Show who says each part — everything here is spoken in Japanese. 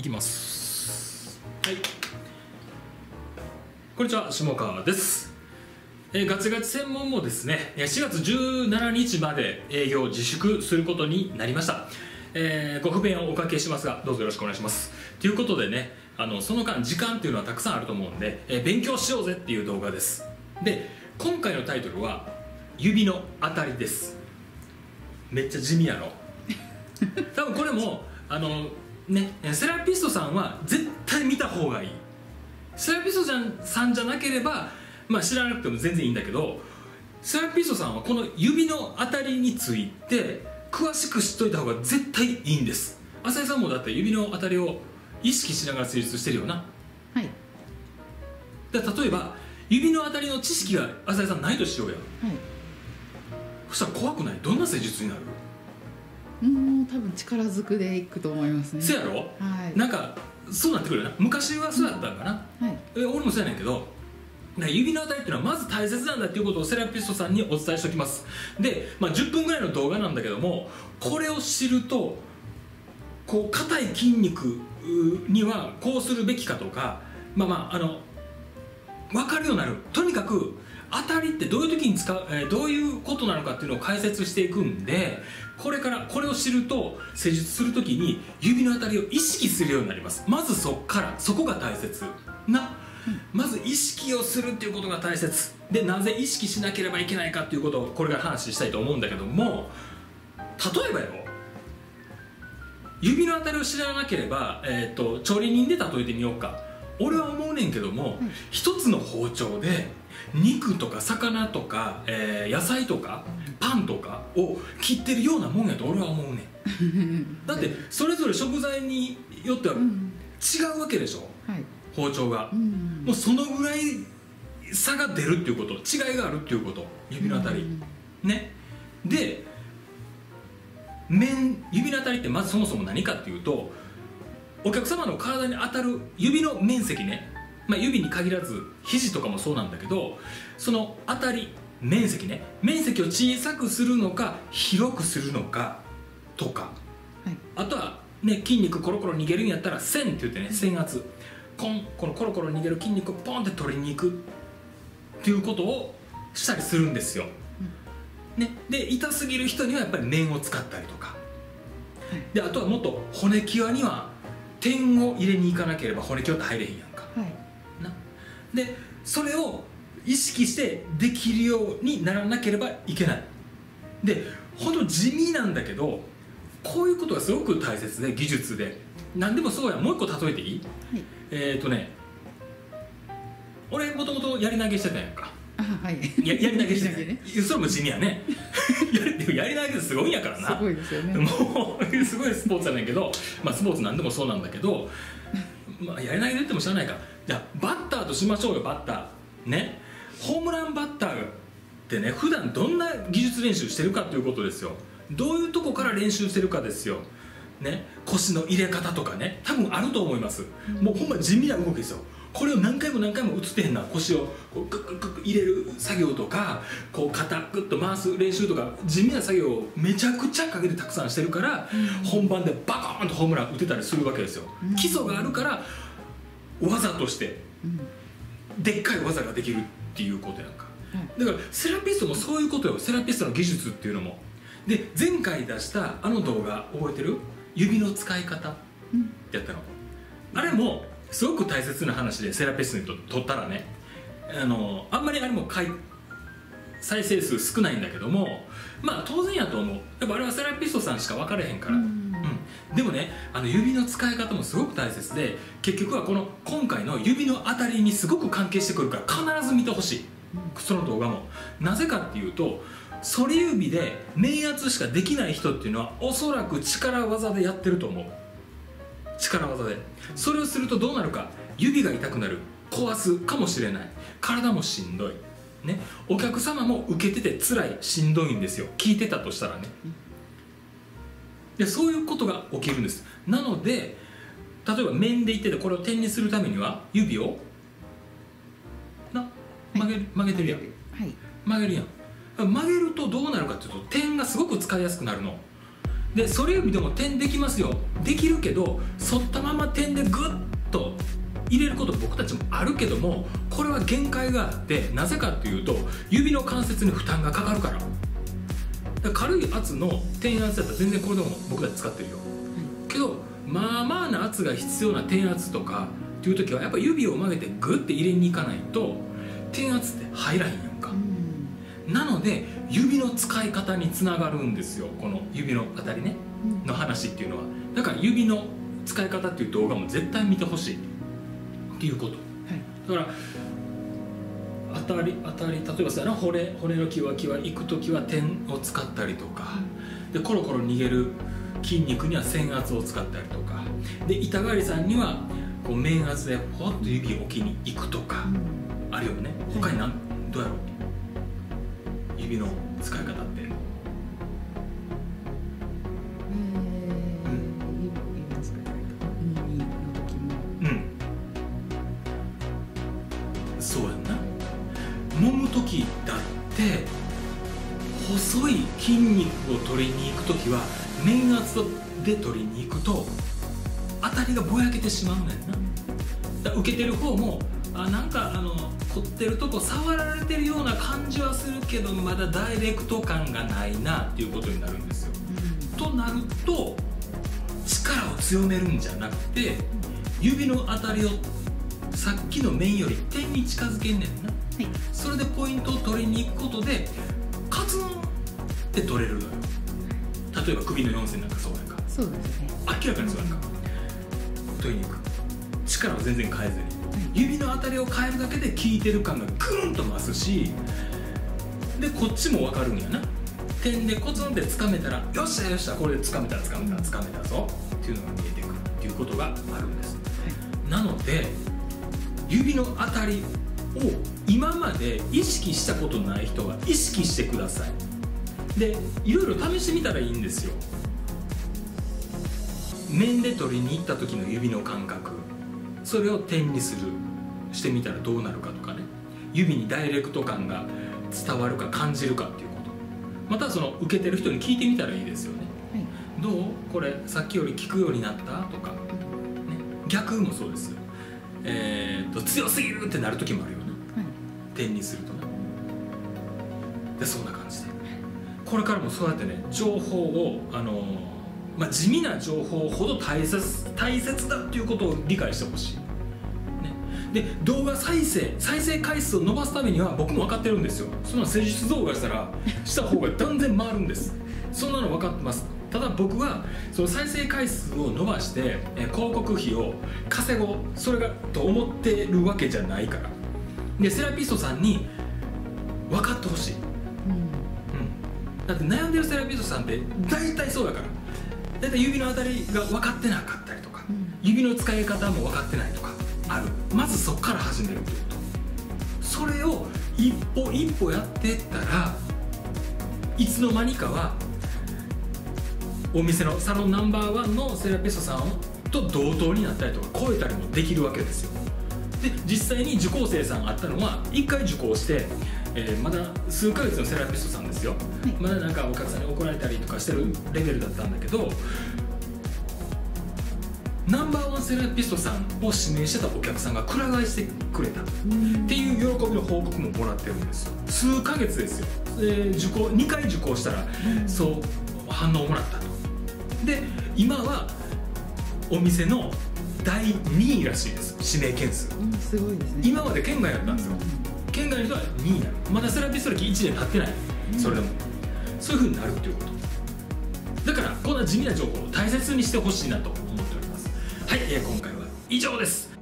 Speaker 1: きます。はい、こんにちは、下川です。ガチガチ専門もですね、4月17日まで営業自粛することになりました。ご不便をおかけしますが、どうぞよろしくお願いします。ということでね、その間時間っていうのはたくさんあると思うんで、勉強しようぜっていう動画です。で、今回のタイトルは指の当たりです。めっちゃ地味やろ。多分これもセラピストさんは絶対見た方がいい。セラピストさんじゃなければ、知らなくても全然いいんだけど、セラピストさんはこの指の当たりについて詳しく知っといた方が絶対いいんです。浅井さんもだって指の当たりを意識しながら施術してるよな。
Speaker 2: はい。
Speaker 1: 例えば指の当たりの知識が浅井さんないとしようや。
Speaker 2: はい。
Speaker 1: そしたら怖くない？どんな施術になる？
Speaker 2: 多分力ずくでいくと思いますね。
Speaker 1: せやろ？
Speaker 2: はい。
Speaker 1: なんかそうなってくるよな。昔はそうやったんかな。
Speaker 2: はい。
Speaker 1: 俺もそうやねんけど、指の当たりっていうのはまず大切なんだっていうことをセラピストさんにお伝えしておきます。で、10分ぐらいの動画なんだけども、これを知るとこう硬い筋肉にはこうするべきかとか、分かるようになる。とにかく当たりってどういう時に使う、どういうことなのかっていうのを解説していくんで、これからこれを知ると施術する時に指の当たりを意識するようになります。まずそこが大切な。まず意識をするっていうことが大切で、なぜ意識しなければいけないかっていうことをこれから話したいと思うんだけども、例えばよ、指の当たりを知らなければ、調理人で例えてみようか。俺は思うねんけども、一つの包丁で肉とか魚とか、野菜とかパンとかを切ってるようなもんやと俺は思うねん。だってそれぞれ食材によっては違うわけでしょ、
Speaker 2: はい、
Speaker 1: 包丁が。もうそのぐらい差が出るっていうこと、違いがあるっていうこと、指の当たりね。で、指の当たりってまずそもそも何かっていうと、お客様の体に当たる指の面積ね、指に限らず肘とかもそうなんだけど、その当たり面積ね、面積を小さくするのか広くするのかとか、
Speaker 2: はい、
Speaker 1: あとはね、筋肉コロコロ逃げるんやったら線って言ってね、線圧、このコロコロ逃げる筋肉をポンって取りに行くっていうことをしたりするんですよ、ね。で、痛すぎる人にはやっぱり面を使ったりとか、で、あとはもっと骨際には点を入れに行かなければ骨際って入れへんやんか、
Speaker 2: はい、
Speaker 1: でそれを意識してできるようにならなければいけない。で、ほんと地味なんだけど、こういうことがすごく大切で、技術で何でもそうや。もう一個例えていい？はい、俺もともとやり投げしてたやんか。
Speaker 2: はい、
Speaker 1: やり投げしてたね。それも地味やね。やり投げってすごいんやからな。
Speaker 2: すごいですよね。
Speaker 1: もうすごいスポーツやねんけど、スポーツなんでもそうなんだけど、やり投げで言っても知らないか。じゃあバッターとしましょうよ。バッターね、ホームランバッターってね、普段どんな技術練習してるかということですよ。どういうとこから練習してるかですよ、ね、腰の入れ方とかね、多分あると思います。もうほんま地味な動きですよ。これを何回も何回も映ってへんな。腰をこうグッグッグッ入れる作業とか、こう肩グッと回す練習とか、地味な作業をめちゃくちゃかけてたくさんしてるから、本番でバコーンとホームラン打てたりするわけですよ。基礎があるから技としてでっかい技ができるっていうことやんか。だからセラピストもそういうことよ。セラピストの技術っていうのも。で、前回出したあの動画覚えてる？指の使い方ってやったの。あれもすごく大切な話で、セラピストにとったらね、あんまりあれも再生数少ないんだけども、当然やと思う。やっぱあれはセラピストさんしか分かれへんから。でもね、指の使い方もすごく大切で、結局は今回の指の当たりにすごく関係してくるから必ず見てほしい、その動画も。なぜかっていうと、反り指で面圧しかできない人っていうのはおそらく力技でやってると思う。力技でそれをするとどうなるか。指が痛くなる、壊すかもしれない、体もしんどい、ね、お客様も受けてて辛い、しんどいんですよ、聞いてたとしたらね。で、そういうことが起きるんです。なので、例えば面でいってて、これを点にするためには指を曲げてるやん、曲げるやん。曲げるとどうなるかっていうと、点がすごく使いやすくなるの。 でそれ指でも点できますよ、できるけど反ったまま点でグッと入れること僕たちもあるけども、これは限界があって、なぜかっていうと指の関節に負担がかかるから。だから軽い圧の点圧だったら全然これでも僕たち使ってるよ、けどまあまあな圧が必要な点圧とかっていう時はやっぱ指を曲げてグッて入れに行かないと点圧って入らへんやんか、なので指の使い方につながるんですよ、この指の当たりね、の話っていうのは。だから指の使い方っていう動画も絶対見てほしいっていうこと、だから当たり例えばさな、骨の際行く時は点を使ったりとか、でコロコロ逃げる筋肉には線圧を使ったりとかで、板狩さんにはこう面圧でほっと指を置きに行くとかあるよね。他にどうやろう、指の使い方って。そうやんな。揉む時だって細い筋肉を取りに行く時は面圧で取りに行くと当たりがぼやけてしまうねんな。だ受けてる方もなんか凝ってるとこ触られてるような感じはするけどまだダイレクト感がないなっていうことになるんですよ、となると力を強めるんじゃなくて指の当たりをさっきの面より点に近づけんねんな、それでポイントを取りに行くことでカツンって取れるのよ。例えば首の4線なんかそうやんか。
Speaker 2: そうですね。
Speaker 1: 明らかにそうやんか。取りに行く力を全然変えずに、指の当たりを変えるだけで効いてる感がグーンと増すし、でこっちも分かるんやな。点でコツンって掴めたらよっしゃよっしゃ、これで掴めたぞっていうのが見えてくるっていうことがあるんです、なので指の当たりを今まで意識したことない人は意識してください。でいろいろ試してみたらいいんですよ。面で取りに行った時の指の感覚、それを点にしてみたらどうなるかとかね、指にダイレクト感が伝わるか感じるかっていうこと、またその受けてる人に聞いてみたらいいですよね、どうこれさっきより効くようになったとか、ね、逆もそうですよ。強すぎるってなる時もあるよね、点にするとね。でそんな感じでこれからもそうやってね情報を地味な情報ほど大切だっていうことを理解してほしい、ね、で動画再生回数を伸ばすためには僕も分かってるんですよ。そんな施術動画した方が断然回るんです。そんなの分かってます。ただ僕はその再生回数を伸ばして広告費を稼ごう、それがと思ってるわけじゃないから。でセラピストさんに分かってほしい、だって悩んでるセラピストさんって大体そうだから、大体指の当たりが分かってなかったりとか、指の使い方も分かってないとかある。まずそこから始めるってこと。それを一歩一歩やっていったらいつの間にかはお店のサロンナンバー1のセラピストさんと同等になったりとか超えたりもできるわけですよ。で実際に受講生さんあったのは1回受講して、まだ数ヶ月のセラピストさんですよ、まだなんかお客さんに怒られたりとかしてるレベルだったんだけど、ナンバー1セラピストさんを指名してたお客さんがくら替えしてくれたっていう喜びの報告ももらってるんですよ。数ヶ月ですよ。2回受講したらそう反応をもらったと。で今はお店の第2位らしいです、指名件数。
Speaker 2: すごいですね。
Speaker 1: 今まで県外だったんですよ。県外の人は2位になる。まだセラピスト歴1年経ってない、それでもそういう風になるっていうこと。だからこんな地味な情報を大切にしてほしいなと思っております。はい、今回は以上です。